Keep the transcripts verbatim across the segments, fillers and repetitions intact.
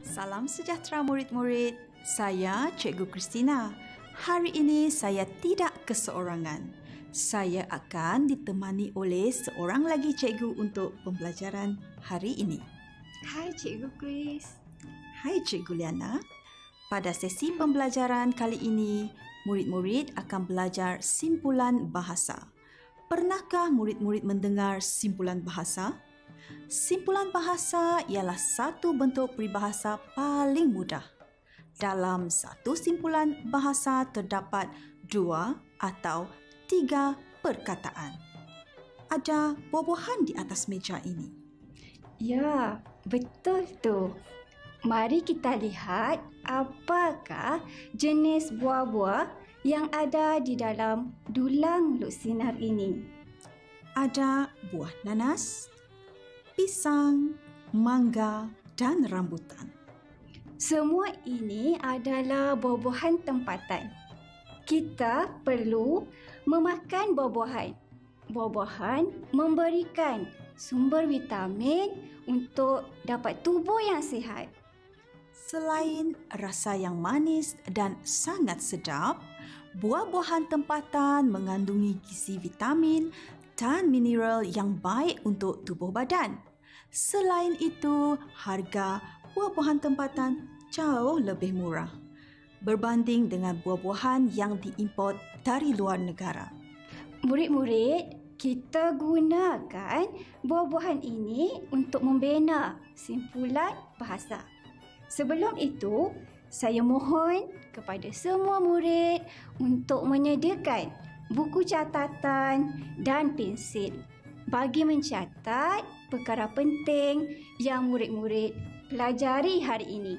Salam sejahtera murid-murid. Saya Cikgu Christina. Hari ini saya tidak keseorangan. Saya akan ditemani oleh seorang lagi cikgu untuk pembelajaran hari ini. Hai Cikgu Chris. Hai Cikgu Liana. Pada sesi pembelajaran kali ini, murid-murid akan belajar simpulan bahasa. Pernahkah murid-murid mendengar simpulan bahasa? Simpulan bahasa ialah satu bentuk peribahasa paling mudah. Dalam satu simpulan bahasa terdapat dua atau tiga perkataan. Ada buah-buahan di atas meja ini. Ya, betul tu. Mari kita lihat apakah jenis buah-buah yang ada di dalam dulang luksinar ini. Ada buah nanas, pisang, mangga dan rambutan. Semua ini adalah buah-buahan tempatan. Kita perlu memakan buah-buahan. Buah-buahan memberikan sumber vitamin untuk dapat tubuh yang sihat. Selain rasa yang manis dan sangat sedap, buah-buahan tempatan mengandungi gizi vitamin dan mineral yang baik untuk tubuh badan. Selain itu, harga buah-buahan tempatan jauh lebih murah berbanding dengan buah-buahan yang diimport dari luar negara. Murid-murid, kita gunakan buah-buahan ini untuk membina simpulan bahasa. Sebelum itu, saya mohon kepada semua murid untuk menyediakan buku catatan dan pensil bagi mencatat perkara penting yang murid-murid pelajari hari ini.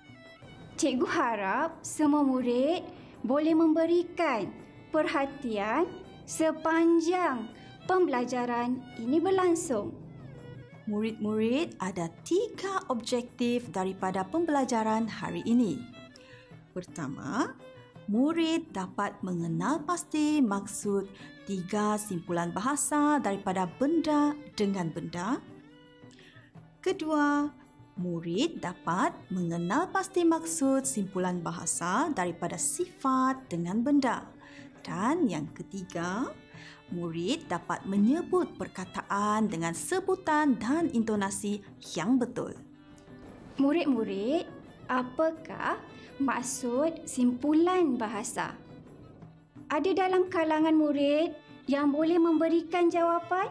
Cikgu harap semua murid boleh memberikan perhatian sepanjang pembelajaran ini berlangsung. Murid-murid ada tiga objektif daripada pembelajaran hari ini. Pertama, murid dapat mengenal pasti maksud tiga simpulan bahasa daripada benda dengan benda. Kedua, murid dapat mengenal pasti maksud simpulan bahasa daripada sifat dengan benda. Dan yang ketiga, murid dapat menyebut perkataan dengan sebutan dan intonasi yang betul. Murid-murid, apakah maksud simpulan bahasa? Ada dalam kalangan murid yang boleh memberikan jawapan?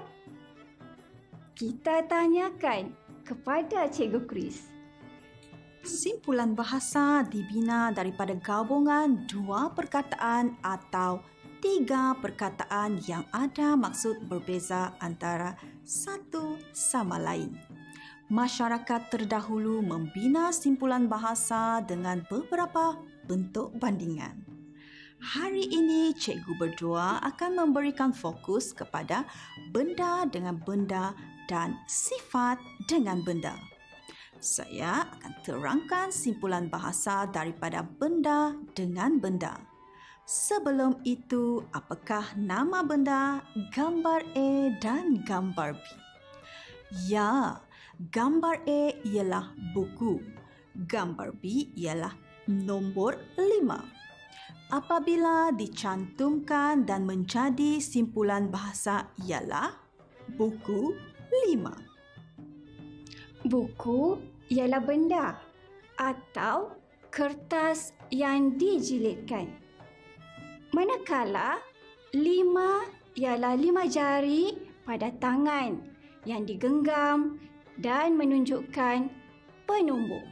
Kita tanyakan kepada Cikgu Chris. Simpulan bahasa dibina daripada gabungan dua perkataan atau tiga perkataan yang ada maksud berbeza antara satu sama lain. Masyarakat terdahulu membina simpulan bahasa dengan beberapa bentuk bandingan. Hari ini, cikgu berdua akan memberikan fokus kepada benda dengan benda dan sifat dengan benda. Saya akan terangkan simpulan bahasa daripada benda dengan benda. Sebelum itu, apakah nama benda, gambar A dan gambar B? Ya, gambar A ialah buku. Gambar B ialah nombor lima. Apabila dicantumkan dan menjadi simpulan bahasa ialah buku lima. Buku ialah benda atau kertas yang dijilidkan. Manakala lima ialah lima jari pada tangan yang digenggam dan menunjukkan penumbuk.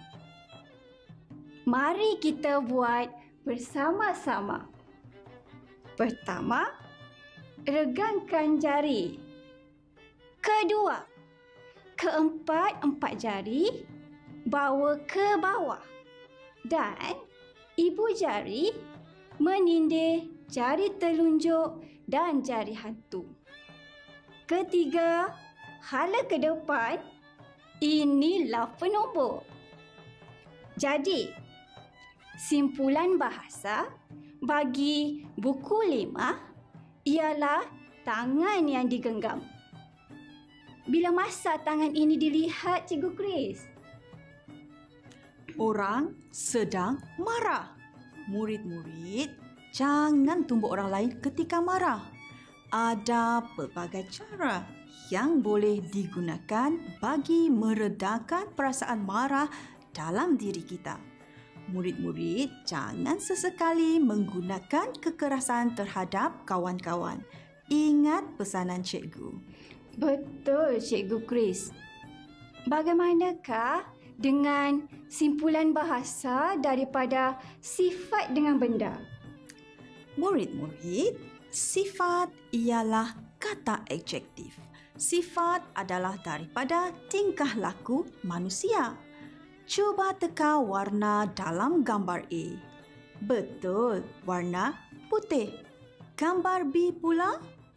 Mari kita buat bersama-sama. Pertama, regangkan jari. Kedua, keempat-empat jari bawa ke bawah. Dan ibu jari menindih jari telunjuk dan jari hantu. Ketiga, hala ke depan. Inilah penumbuk. Jadi, simpulan bahasa bagi buku lima ialah tangan yang digenggam. Bila masa tangan ini dilihat, Cikgu Chris? Orang sedang marah. Murid-murid, jangan tumbuk orang lain ketika marah. Ada pelbagai cara yang boleh digunakan bagi meredakan perasaan marah dalam diri kita. Murid-murid, jangan sesekali menggunakan kekerasan terhadap kawan-kawan. Ingat pesanan cikgu. Betul, Cikgu Chris. Bagaimanakah dengan simpulan bahasa daripada sifat dengan benda? Murid-murid, sifat ialah kata adjektif. Sifat adalah daripada tingkah laku manusia. Cuba teka warna dalam gambar A. Betul, warna putih. Gambar B pula?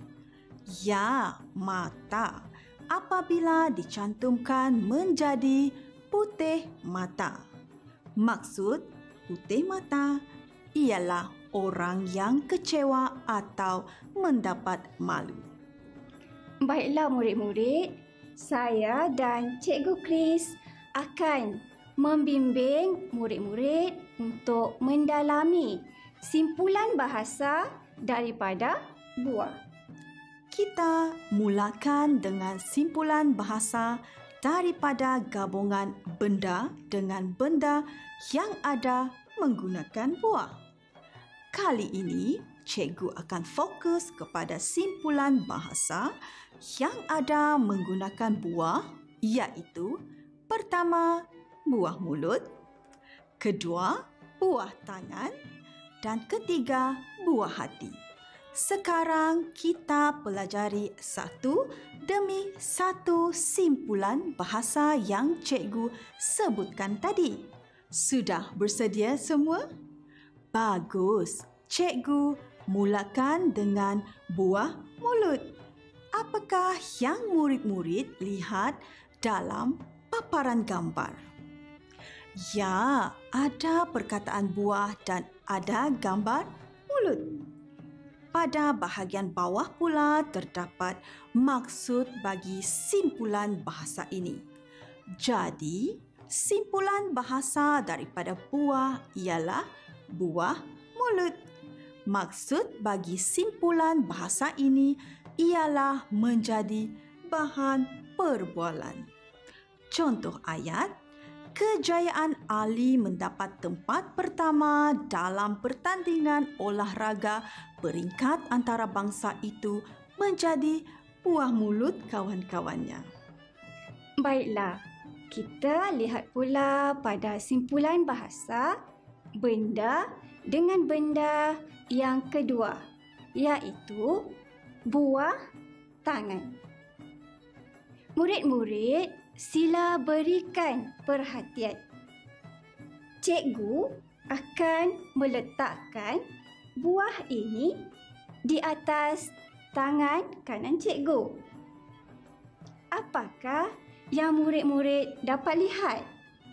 Ya, mata. Apabila dicantumkan menjadi putih mata. Maksud putih mata ialah orang yang kecewa atau mendapat malu. Baiklah murid-murid, saya dan Cikgu Chris akan membimbing murid-murid untuk mendalami simpulan bahasa daripada buah. Kita mulakan dengan simpulan bahasa daripada gabungan benda dengan benda yang ada menggunakan buah. Kali ini, cikgu akan fokus kepada simpulan bahasa yang ada menggunakan buah, iaitu pertama, buah mulut, kedua, buah tangan dan ketiga, buah hati. Sekarang kita pelajari satu demi satu simpulan bahasa yang cikgu sebutkan tadi. Sudah bersedia semua? Bagus. Cikgu mulakan dengan buah mulut. Apakah yang murid-murid lihat dalam paparan gambar? Ya, ada perkataan buah dan ada gambar mulut. Pada bahagian bawah pula terdapat maksud bagi simpulan bahasa ini. Jadi, simpulan bahasa daripada buah ialah buah mulut. Maksud bagi simpulan bahasa ini ialah menjadi bahan perbualan. Contoh ayat, kejayaan Ali mendapat tempat pertama dalam pertandingan olahraga peringkat antarabangsa itu menjadi buah mulut kawan-kawannya. Baiklah, kita lihat pula pada simpulan bahasa benda dengan benda yang kedua, iaitu buah tangan. Murid-murid, sila berikan perhatian. Cikgu akan meletakkan buah ini di atas tangan kanan cikgu. Apakah yang murid-murid dapat lihat?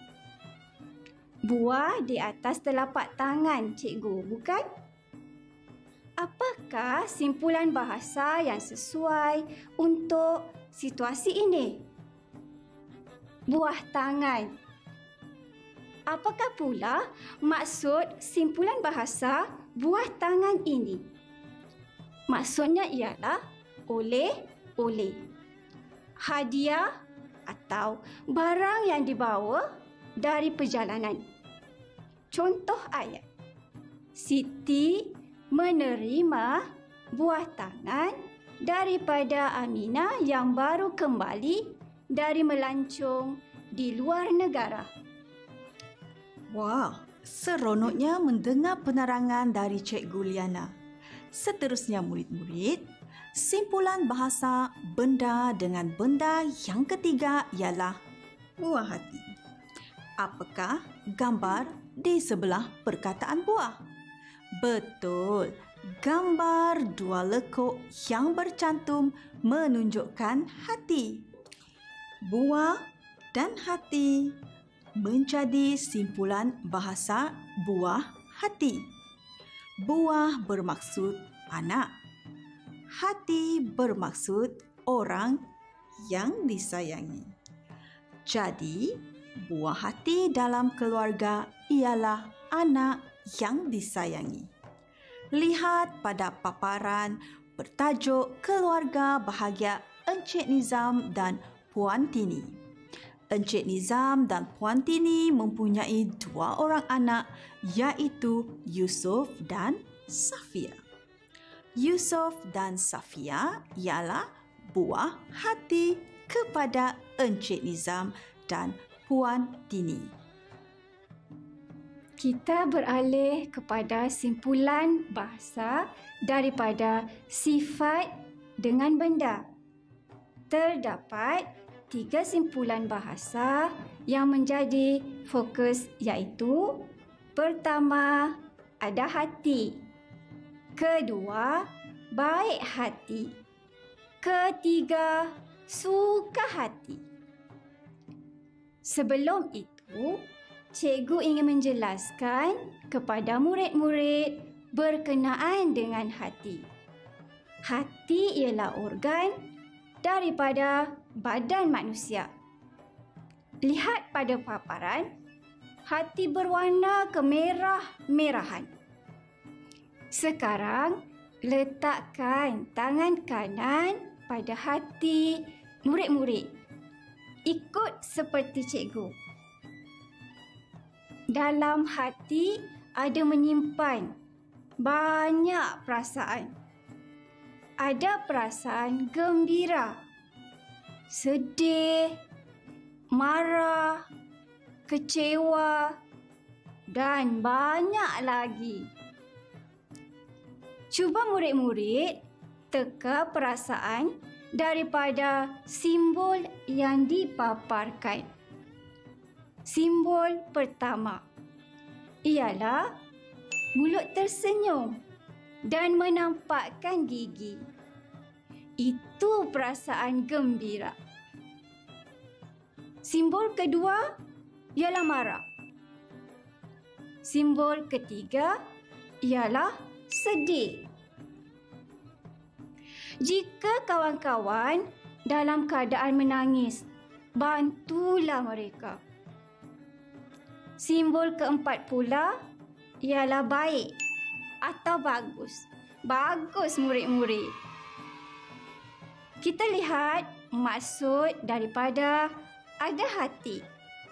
Buah di atas telapak tangan cikgu, bukan? Apakah simpulan bahasa yang sesuai untuk situasi ini? Buah tangan. Apakah pula maksud simpulan bahasa buah tangan ini? Maksudnya ialah oleh-oleh, hadiah atau barang yang dibawa dari perjalanan. Contoh ayat, Siti menerima buah tangan daripada Aminah yang baru kembali dari melancong di luar negara. Wah, seronoknya mendengar penerangan dari Cikgu Liana. Seterusnya murid-murid, simpulan bahasa benda dengan benda yang ketiga ialah buah hati. Apakah gambar di sebelah perkataan buah? Betul, gambar dua lekuk yang bercantum menunjukkan hati. Buah dan hati menjadi simpulan bahasa buah hati. Buah bermaksud anak. Hati bermaksud orang yang disayangi. Jadi, buah hati dalam keluarga ialah anak yang disayangi. Lihat pada paparan bertajuk Keluarga Bahagia Encik Nizam dan Puan Tini. Encik Nizam dan Puan Tini mempunyai dua orang anak, iaitu Yusuf dan Safia. Yusuf dan Safia ialah buah hati kepada Encik Nizam dan Puan Tini. Kita beralih kepada simpulan bahasa daripada sifat dengan benda. Terdapat tiga simpulan bahasa yang menjadi fokus, iaitu pertama, ada hati. Kedua, baik hati. Ketiga, suka hati. Sebelum itu, cikgu ingin menjelaskan kepada murid-murid berkenaan dengan hati. Hati ialah organ daripada badan manusia. Lihat pada paparan, hati berwarna kemerah-merahan. Sekarang, letakkan tangan kanan pada hati murid-murid. Ikut seperti cikgu. Dalam hati ada menyimpan banyak perasaan. Ada perasaan gembira, sedih, marah, kecewa dan banyak lagi. Cuba murid-murid teka perasaan daripada simbol yang dipaparkan. Simbol pertama ialah mulut tersenyum dan menampakkan gigi. Itu perasaan gembira. Simbol kedua ialah marah. Simbol ketiga ialah sedih. Jika kawan-kawan dalam keadaan menangis, bantulah mereka. Simbol keempat pula ialah baik atau bagus. Bagus murid-murid. Kita lihat maksud daripada ada hati.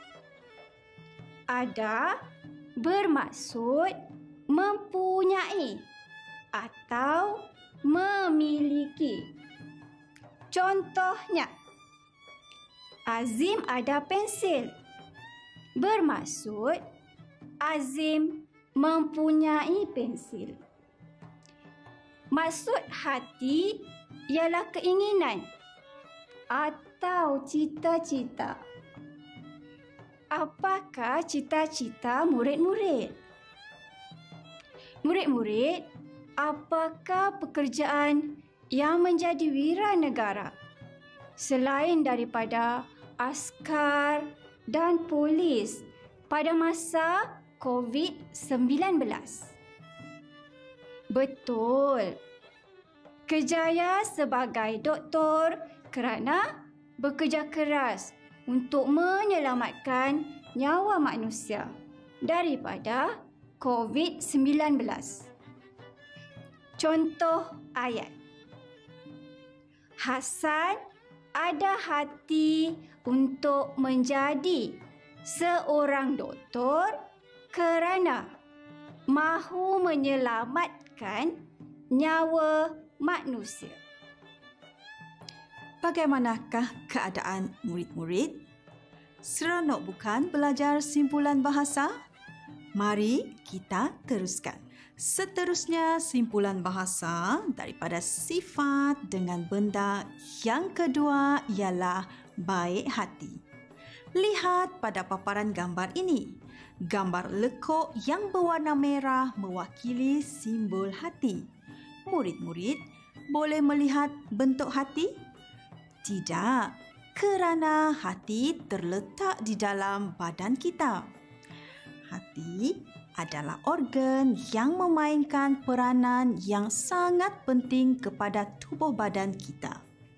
Ada bermaksud mempunyai atau memiliki. Contohnya, Azim ada pensil. Bermaksud Azim mempunyai pensil. Maksud hati ialah keinginan atau cita-cita. Apakah cita-cita murid-murid? Murid-murid, apakah pekerjaan yang menjadi wira negara selain daripada askar dan polis pada masa covid sembilan belas? Betul. Kerjaya sebagai doktor kerana bekerja keras untuk menyelamatkan nyawa manusia daripada covid sembilan belas. Contoh ayat. Hasan ada hati untuk menjadi seorang doktor kerana mahu menyelamatkan nyawa manusia. Bagaimanakah keadaan murid-murid? Seronok bukan belajar simpulan bahasa? Mari kita teruskan. Seterusnya, simpulan bahasa daripada sifat dengan benda yang kedua ialah baik hati. Lihat pada paparan gambar ini. Gambar lekuk yang berwarna merah mewakili simbol hati. Murid-murid boleh melihat bentuk hati? Tidak, kerana hati terletak di dalam badan kita. Hati adalah organ yang memainkan peranan yang sangat penting kepada tubuh badan kita.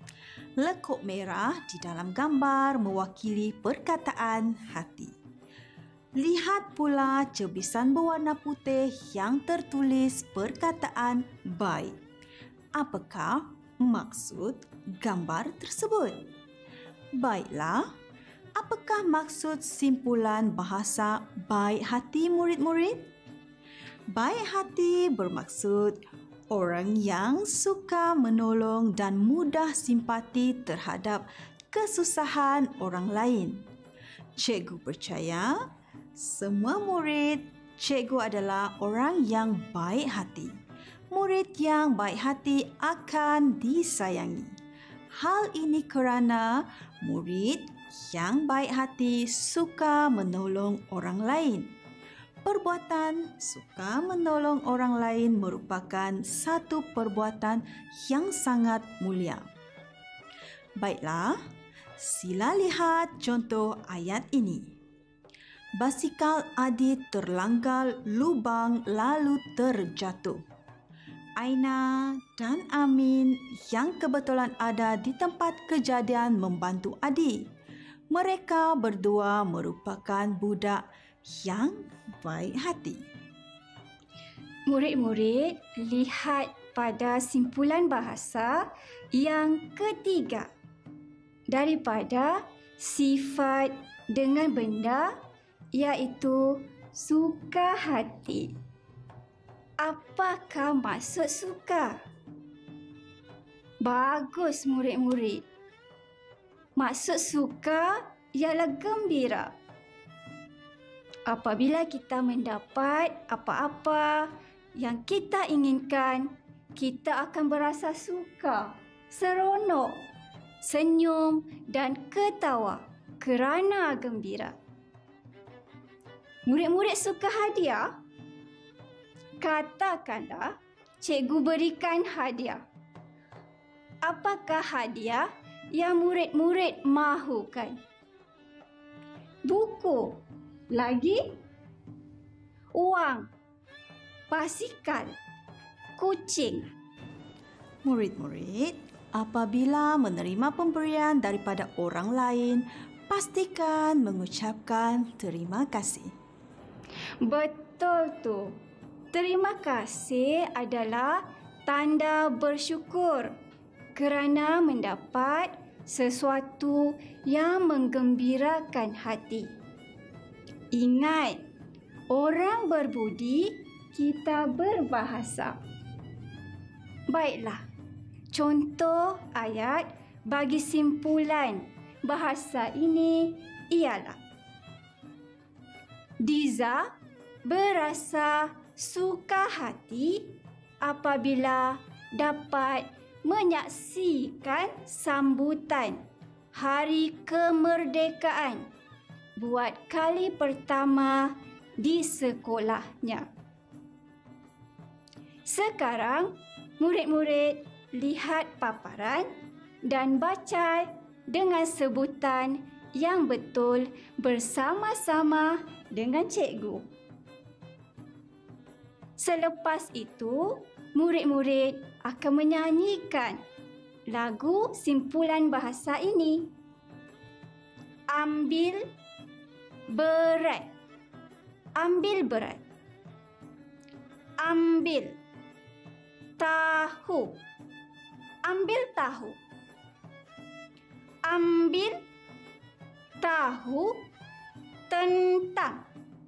Lekuk merah di dalam gambar mewakili perkataan hati. Lihat pula cebisan berwarna putih yang tertulis perkataan baik. Apakah maksud gambar tersebut? Baiklah, apakah maksud simpulan bahasa baik hati murid-murid? Baik hati bermaksud orang yang suka menolong dan mudah simpati terhadap kesusahan orang lain. Cikgu percaya semua murid, cikgu adalah orang yang baik hati. Murid yang baik hati akan disayangi. Hal ini kerana murid yang baik hati suka menolong orang lain. Perbuatan suka menolong orang lain merupakan satu perbuatan yang sangat mulia. Baiklah, sila lihat contoh ayat ini. Basikal Adit terlanggar lubang lalu terjatuh. Aina dan Amin yang kebetulan ada di tempat kejadian membantu Adit. Mereka berdua merupakan budak yang baik hati. Murid-murid, lihat pada simpulan bahasa yang ketiga. Daripada sifat dengan benda, iaitu suka hati. Apakah maksud suka? Bagus murid-murid. Maksud suka ialah gembira. Apabila kita mendapat apa-apa yang kita inginkan, kita akan berasa suka, seronok, senyum dan ketawa kerana gembira. Murid-murid suka hadiah? Katakanlah cikgu berikan hadiah. Apakah hadiah yang murid-murid mahukan? Buku, lagi wang, basikal, kucing. Murid-murid, apabila menerima pemberian daripada orang lain, pastikan mengucapkan terima kasih. Betul tu. Terima kasih adalah tanda bersyukur kerana mendapat sesuatu yang menggembirakan hati. Ingat, orang berbudi, kita berbahasa. Baiklah, contoh ayat bagi simpulan bahasa ini ialah Diza berasa suka hati apabila dapat menyaksikan sambutan Hari Kemerdekaan buat kali pertama di sekolahnya. Sekarang, murid-murid lihat paparan dan baca dengan sebutan yang betul bersama-sama dengan cikgu. Selepas itu, murid-murid akan menyanyikan lagu simpulan bahasa ini. Ambil berat. Ambil berat. Ambil tahu. Ambil tahu. Ambil tahu tentang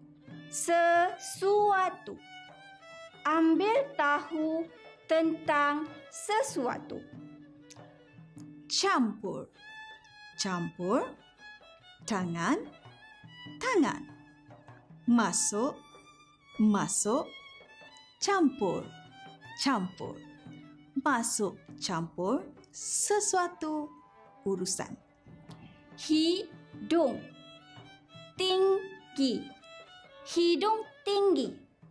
sesuatu. Ambil tahu tentang sesuatu. Campur. Campur. Tangan. Tangan. Masuk. Masuk. Campur. Campur. Masuk campur sesuatu urusan. Hidung tinggi. Hidung tinggi.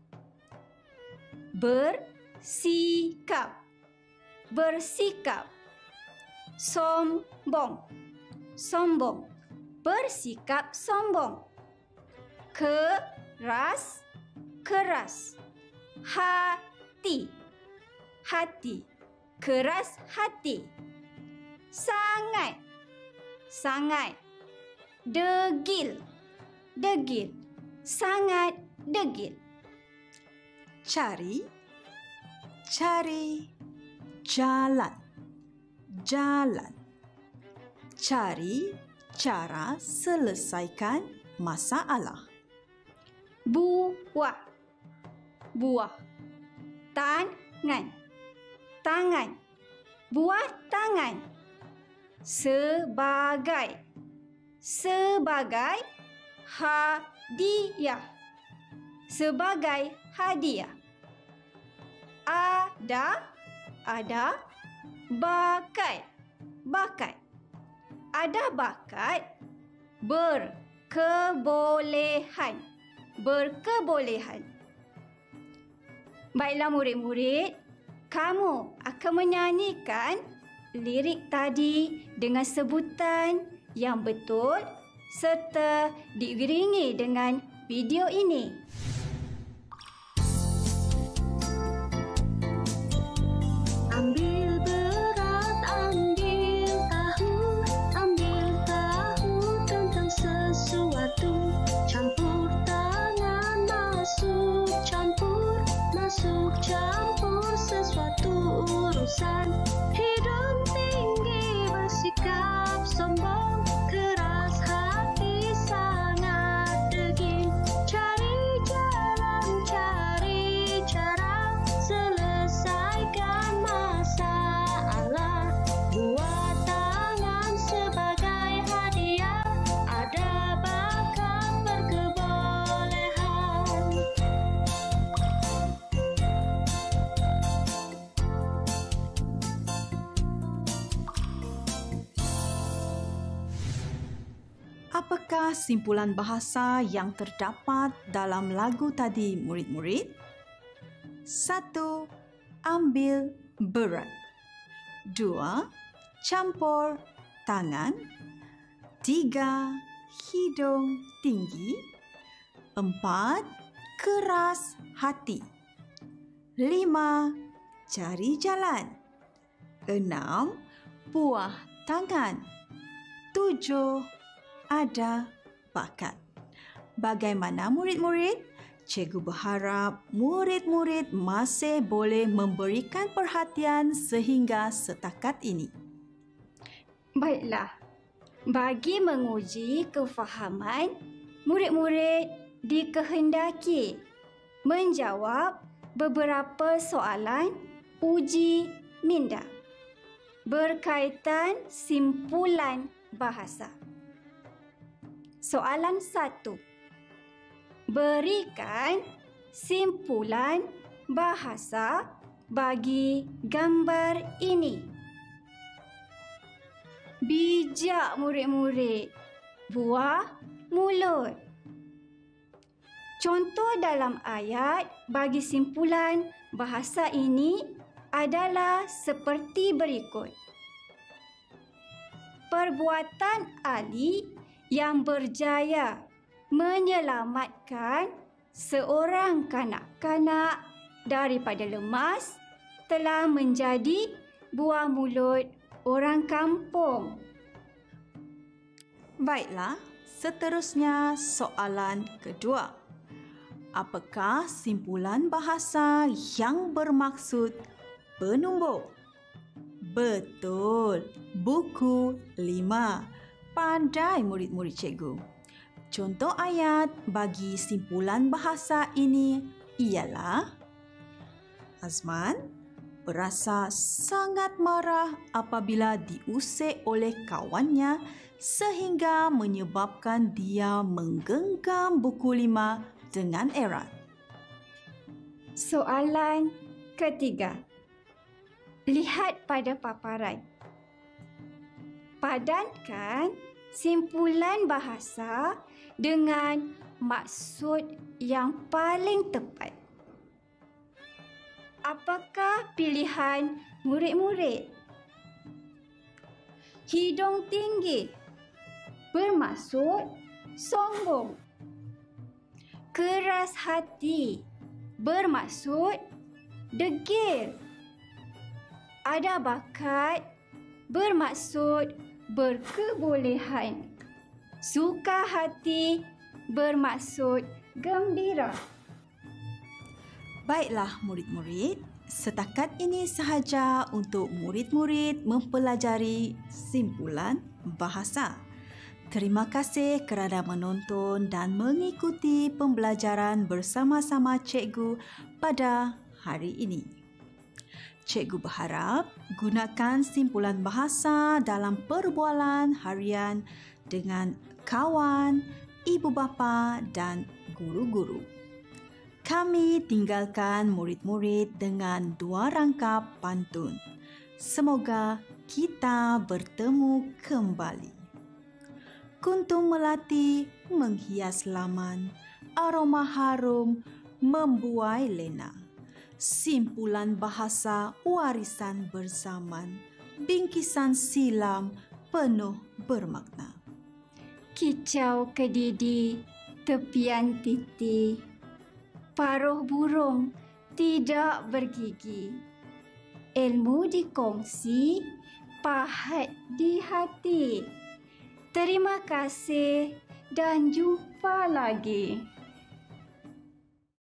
Bersikap. Bersikap. Sombong. Sombong. Bersikap sombong. Keras. Keras. Hati. Hati. Keras hati. sangat, sangat. Degil, degil, sangat degil. Cari, cari, jalan, jalan. Cari cara selesaikan masalah. Buah, buah. Tangan, tangan. Buah tangan. Sebagai, sebagai hadiah. Sebagai hadiah. Ada, ada. Bakat, bakat. Ada bakat. Berkebolehan, berkebolehan. Baiklah murid-murid, kamu akan menyanyikan lirik tadi dengan sebutan yang betul serta diiringi dengan video ini. Ambil berat, ambil tahu, ambil tahu tentang sesuatu. Campur tangan, masuk campur, masuk campur sesuatu urusan. Hidung tinggi bersikap sombong, keras hati sangat degil. Cari jalan, cari cara selesaikan masalah. Buat tangan sebagai hadiah, ada bakat berkebolehan. Apakah simpulan bahasa yang terdapat dalam lagu tadi, murid-murid? Satu, ambil berat. Dua, campur tangan. Tiga, hidung tinggi. Empat, keras hati. Lima, cari jalan. Enam, buah tangan. Tujuh, ada bakat. Bagaimana murid-murid? Cikgu berharap murid-murid masih boleh memberikan perhatian sehingga setakat ini. Baiklah, bagi menguji kefahaman, murid-murid dikehendaki menjawab beberapa soalan uji minda berkaitan simpulan bahasa. Soalan satu. Berikan simpulan bahasa bagi gambar ini. Bijak murid-murid, buah mulut. Contoh dalam ayat bagi simpulan bahasa ini adalah seperti berikut. Perbuatan Ali yang berjaya menyelamatkan seorang kanak-kanak daripada lemas telah menjadi buah mulut orang kampung. Baiklah, seterusnya soalan kedua. Apakah simpulan bahasa yang bermaksud penumbuk? Betul, buku lima. Pandai murid-murid cikgu. Contoh ayat bagi simpulan bahasa ini ialah Azman berasa sangat marah apabila diusik oleh kawannya sehingga menyebabkan dia menggenggam buku lima dengan erat. Soalan ketiga. Lihat pada paparan. Padankan simpulan bahasa dengan maksud yang paling tepat. Apakah pilihan murid-murid? Hidung tinggi bermaksud sombong. Keras hati bermaksud degil. Ada bakat bermaksud berkebolehan. Suka hati bermaksud gembira. Baiklah murid-murid, setakat ini sahaja untuk murid-murid mempelajari simpulan bahasa. Terima kasih kerana menonton dan mengikuti pembelajaran bersama-sama cikgu pada hari ini. Cikgu berharap gunakan simpulan bahasa dalam perbualan harian dengan kawan, ibu bapa dan guru-guru. Kami tinggalkan murid-murid dengan dua rangkap pantun. Semoga kita bertemu kembali. Kuntung melati menghias laman, aroma harum membuai lena. Simpulan bahasa warisan berzaman, bingkisan silam penuh bermakna. Kicau kedidi, tepian titi, paruh burung tidak bergigi. Ilmu dikongsi, pahat di hati. Terima kasih dan jumpa lagi.